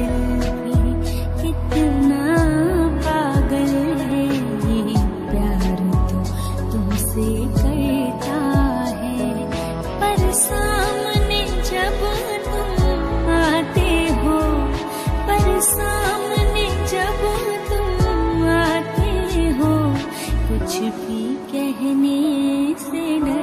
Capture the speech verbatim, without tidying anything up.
दिल भी कितना पागल है, ये प्यार तो तुमसे करता है, पर सामने जब तुम आते हो, पर सामने जब तुम आते हो, कुछ भी कहने से डर